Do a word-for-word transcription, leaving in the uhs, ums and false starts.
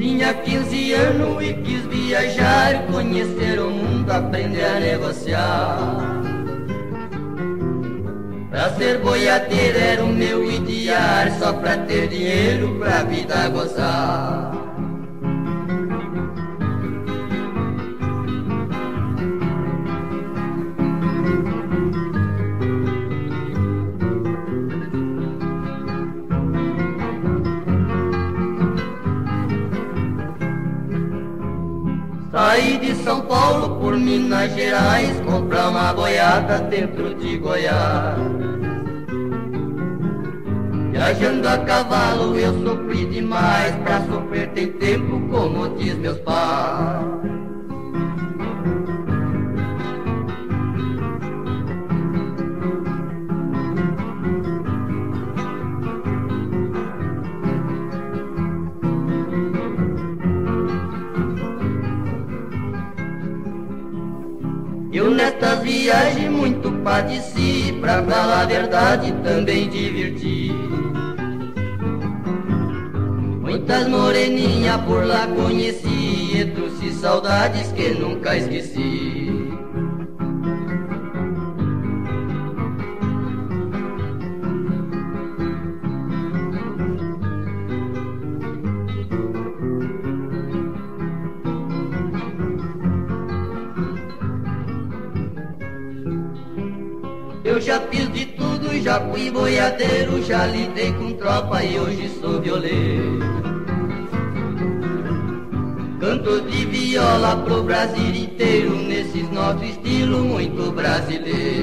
Tinha quinze anos e quis viajar, conhecer o mundo, aprender a negociar. Pra ser boiadeiro era o meu ideal, só pra ter dinheiro pra vida gozar. Saí de São Paulo por Minas Gerais, comprar uma boiada dentro de Goiás. Viajando a cavalo eu sofri demais, pra sofrer tem tempo, como diz meus pais. Eu nesta viagem muito padeci, pra falar a verdade também diverti. Muitas moreninhas por lá conheci, e trouxe saudades que nunca esqueci. Eu já fiz de tudo, já fui boiadeiro, já lidei com tropa e hoje sou violeiro. Canto de viola pro Brasil inteiro, nesses nossos estilos muito brasileiros.